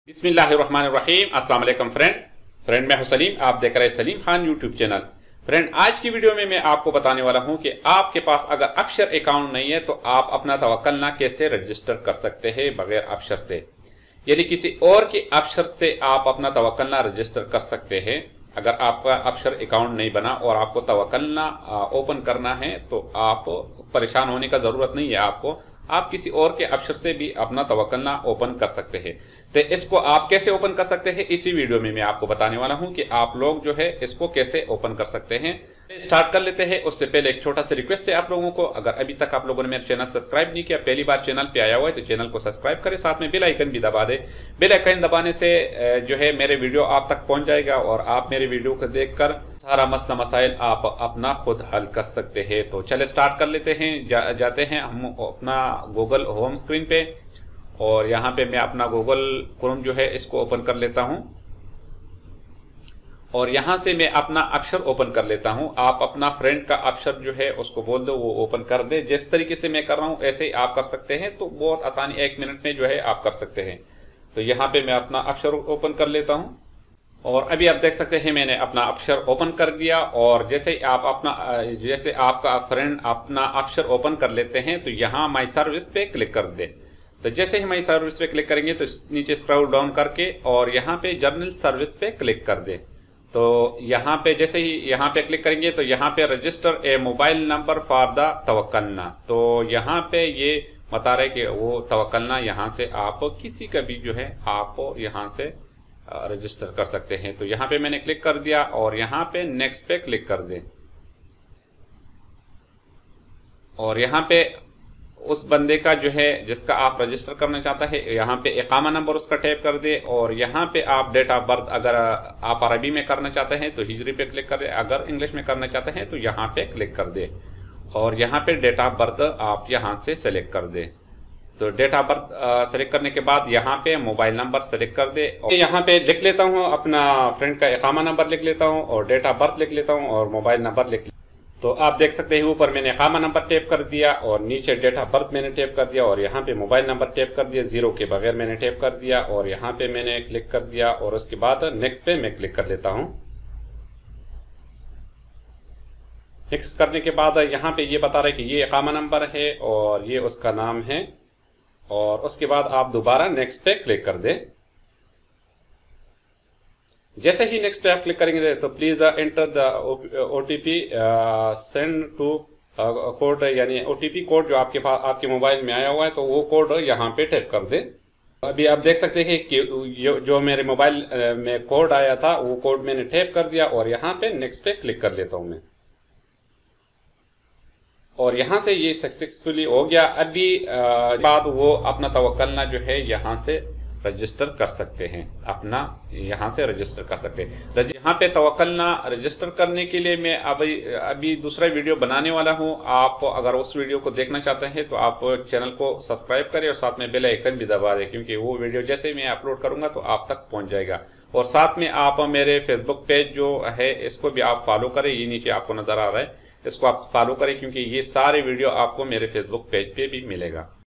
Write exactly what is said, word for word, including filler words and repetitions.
बिस्मिल्लाहिर्रहमानिर्रहीम। अस्सलाम वालेकुम फ्रेंड फ्रेंड मैं हूं सलीम, आप देख रहे हैं Salim Khan YouTube channel. Friend आज की वीडियो में मैं आपको बताने वाला हूं कि आपके पास अगर अक्षर अकाउंट नहीं है तो आप अपना तवक्कलना कैसे रजिस्टर कर सकते हैं बगैर अक्षर से, यानी किसी और के अक्षर से आप अपना तवक्कलना रजिस्टर कर सकते हैं। अगर आपका अक्षर अकाउंट नहीं बना और आपको तवक्कलना ओपन करना है तो आप परेशान होने का जरूरत नहीं है, आपको आप किसी और के अक्षर से भी अपना तवक्कलना ओपन कर सकते हैं। तो इसको आप कैसे ओपन कर सकते हैं इसी वीडियो में मैं आपको बताने वाला हूं कि आप लोग जो है इसको कैसे ओपन कर सकते हैं। स्टार्ट कर लेते हैं। उससे पहले एक छोटा सा रिक्वेस्ट है आप लोगों को, अगर अभी तक आप लोगों ने मेरा चैनल सब्सक्राइब नहीं किया, पहली बार चैनल पे आया हुआ है तो चैनल को सब्सक्राइब करें, साथ में बेल आइकन भी दबा दे। बेल आइकन दबाने से जो है मेरे वीडियो आप तक पहुंच जाएगा और आप मेरे वीडियो को देखकर सारा मसला मसाइल आप अपना खुद हल कर सकते हैं। तो चले स्टार्ट कर लेते हैं। जा, जाते हैं हम अपना गूगल होम स्क्रीन पे और यहाँ पे मैं अपना गूगल क्रोम जो है इसको ओपन कर लेता हूँ और यहां से मैं अपना अक्षर ओपन कर लेता हूं। आप अपना फ्रेंड का अक्षर जो है उसको बोल दो वो ओपन कर दे। जिस तरीके से मैं कर रहा हूं ऐसे ही आप कर सकते हैं, तो बहुत आसानी एक मिनट में जो है आप कर सकते हैं। तो यहाँ पे मैं अपना अक्षर ओपन कर लेता हूं और अभी आप देख सकते हैं मैंने अपना अक्षर ओपन कर दिया। और जैसे ही आप अपना जैसे आपका फ्रेंड अपना अक्षर ओपन कर लेते हैं तो यहाँ माई सर्विस पे क्लिक कर दे। तो जैसे ही माई सर्विस पे क्लिक करेंगे तो नीचे स्क्रॉल डाउन करके और यहाँ पे जर्नल सर्विस पे क्लिक कर दे। तो यहाँ पे जैसे ही यहाँ पे क्लिक करेंगे तो यहाँ पे register a mobile number for the Tawakkalna, तो यहाँ पे ये बता रहे कि वो तवक्कलना यहाँ से आप किसी का भी जो है आप यहाँ से रजिस्टर कर सकते हैं। तो यहाँ पे मैंने क्लिक कर दिया और यहाँ पे नेक्स्ट पे क्लिक कर दे और यहाँ पे उस बंदे का जो है जिसका आप रजिस्टर करना चाहता है यहाँ पे इकामा नंबर उसका टैप कर दे और यहाँ पे आप डेट ऑफ बर्थ, अगर आप अरबी में करना चाहते हैं तो हिजरी पे क्लिक कर दे, अगर इंग्लिश में करना चाहते हैं तो यहाँ पे क्लिक कर दे और यहाँ पे डेट ऑफ बर्थ आप यहाँ से सेलेक्ट कर दे। तो डेट ऑफ बर्थ सेलेक्ट करने के बाद यहाँ पे मोबाइल नंबर सेलेक्ट कर दे और यहाँ पे लिख लेता हूँ अपना फ्रेंड का इकामा नंबर लिख लेता हूँ और डेट ऑफ बर्थ लिख लेता हूँ और मोबाइल नंबर लिख। तो आप देख सकते हैं ऊपर मैंने इकामा नंबर टैप कर दिया और नीचे डेट ऑफ बर्थ मैंने टैप कर दिया और यहाँ पे मोबाइल नंबर टैप कर दिया, जीरो के बगैर मैंने टैप कर दिया और यहाँ पे मैंने क्लिक कर दिया और उसके बाद नेक्स्ट पे मैं क्लिक कर लेता हूँ। नेक्स्ट करने के बाद यहाँ पे ये बता रहे कि ये इकामा नंबर है और ये उसका नाम है और उसके बाद आप दोबारा नेक्स्ट पे क्लिक कर दे। जैसे ही नेक्स्ट पे आप क्लिक करेंगे तो please enter the OTP send to code, यानी ओटीपी कोड जो आपके पास आपके मोबाइल में आया हुआ है तो वो कोड यहाँ पे टैप कर दे। अभी आप देख सकते हैं कि जो मेरे मोबाइल में कोड आया था वो कोड मैंने टैप कर दिया और यहाँ पे नेक्स्ट पे क्लिक कर लेता हूँ मैं और यहाँ से ये सक्सेसफुली हो गया। अभी बाद वो अपना तवक्कलना जो है यहाँ से रजिस्टर कर सकते हैं, अपना यहाँ से रजिस्टर कर सकते हैं। यहाँ पे तवक्कलना रजिस्टर करने के लिए मैं अभी अभी दूसरा वीडियो बनाने वाला हूँ। आप अगर उस वीडियो को देखना चाहते हैं तो आप चैनल को सब्सक्राइब करें और साथ में बेल आइकन भी दबा दें, क्योंकि वो वीडियो जैसे मैं अपलोड करूंगा तो आप तक पहुंच जाएगा। और साथ में आप मेरे फेसबुक पेज जो है इसको भी आप फॉलो करें, ये नीचे आपको नजर आ रहा है, इसको आप फॉलो करें क्योंकि ये सारे वीडियो आपको मेरे फेसबुक पेज पे भी मिलेगा।